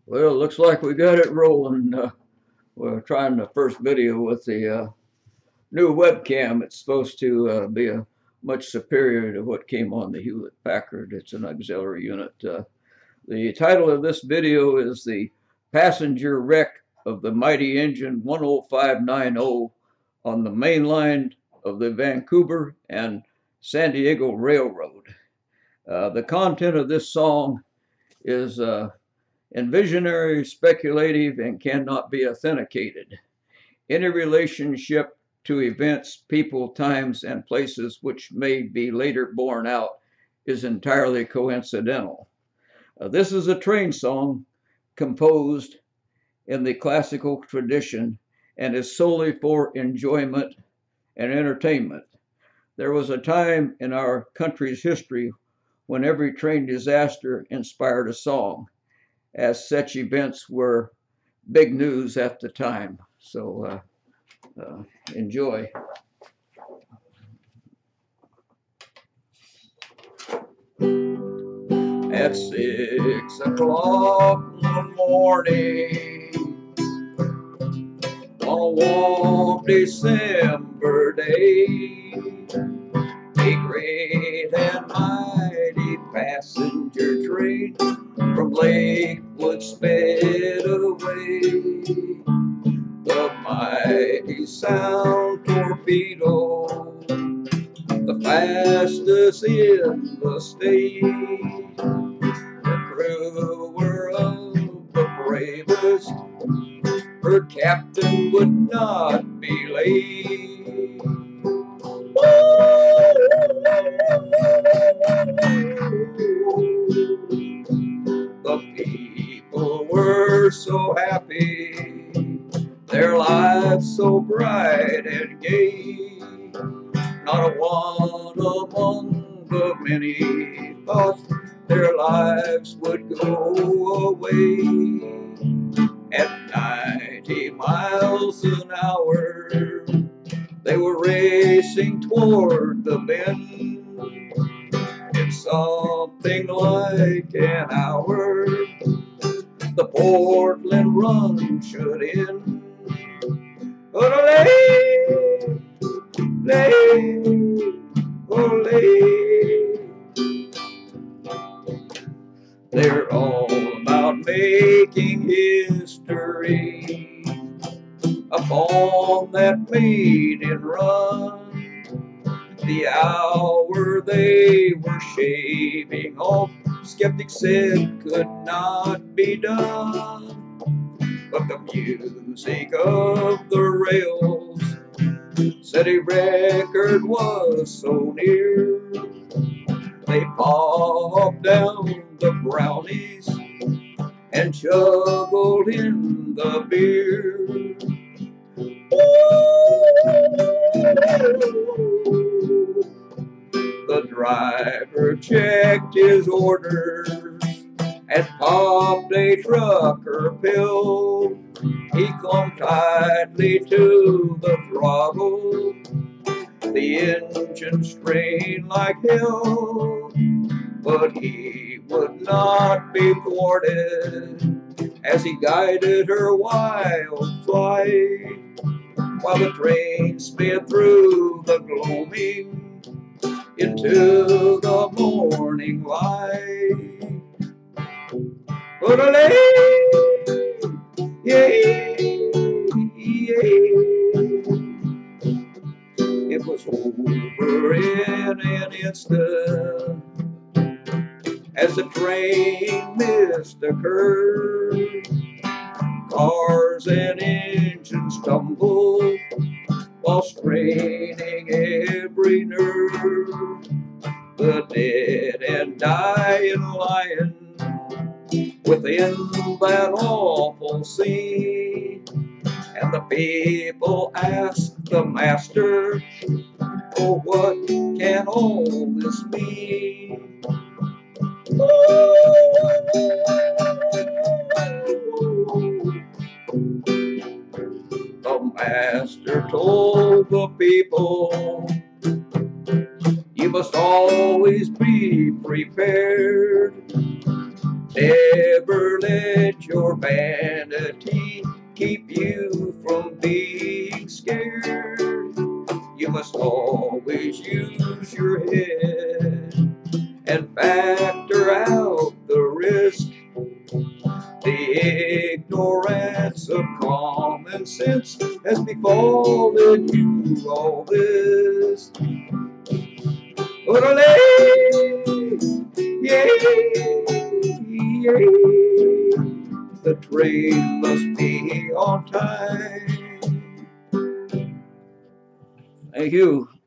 Well, looks like we got it rolling. We're trying the first video with the new webcam. It's supposed to be much superior to what came on the Hewlett Packard. It's an auxiliary unit. The title of this video is The Passenger Wreck of the Mighty Engine 10590 on the main line of the Vancouver and San Diego Railroad. The content of this song is visionary, speculative, and cannot be authenticated. Any relationship to events, people, times, and places which may be later borne out is entirely coincidental. This is a train song composed in the classical tradition and is solely for enjoyment and entertainment. There was a time in our country's history when every train disaster inspired a song, as such events were big news at the time. So enjoy. At 6 o'clock in the morning, on a warm December day, a great and mighty passenger train from Lakewood sped away. The mighty Sound torpedo, the fastest in the state. Her crew were of the bravest, her captain would not be late. The people were so happy, their lives so bright and gay. Not a one among the many thought their lives would go away. At 90 miles an hour, they were racing toward the bend. In something like an hour, the Portland run should end. Olé, olé, olé. They're all about making history upon that maiden run. The hour they were shaving off, skeptics said could not be done. But the music of the rails said a record was so near. They popped down the brownies and juggled in the beer. The driver checked his orders and popped a trucker pill. He clung tightly to the throttle, the engine strained like hell, but he would not be thwarted as he guided her wild flight, while the train sped through the gloaming into the morning light. Olé, yeah, yeah. It was over in an instant as the train missed a curve. Cars and engines stumbled while straining every nerve. The dead and dying lion within that awful scene, and the people asked the master, oh, what can all this mean? The master told the people, you must always be prepared. Never let your vanity keep you from being scared. You must always use your head and factor out the risk. The ignorance of common sense has befallen you all this. Orale, yay, yay. The train must be on time. Thank you.